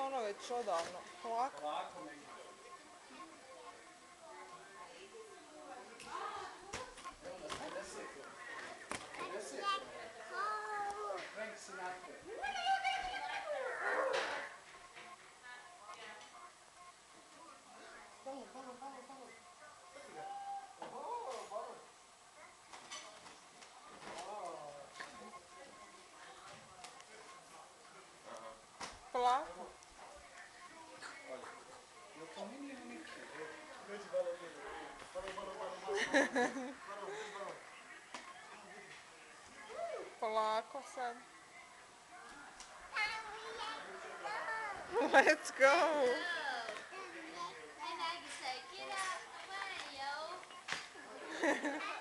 ono već odavno. Polako. Polako me ide. Evo nas 50. 50. Frank Sinatra. Balon. Oho, balon. Polako. No to mi nije niče. Dođi balon. Balon. Polako sad. Let's go. And I can say, get out of the way, yo.